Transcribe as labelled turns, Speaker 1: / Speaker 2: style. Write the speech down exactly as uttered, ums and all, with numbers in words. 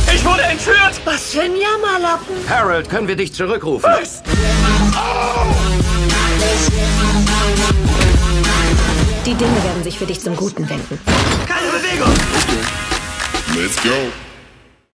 Speaker 1: Ich wurde entführt!
Speaker 2: Was für ein Jammerlappen!
Speaker 3: Harold, können wir dich zurückrufen?
Speaker 1: Was?
Speaker 2: Die Dinge werden sich für dich zum Guten wenden.
Speaker 1: Keine Bewegung!
Speaker 4: Let's go!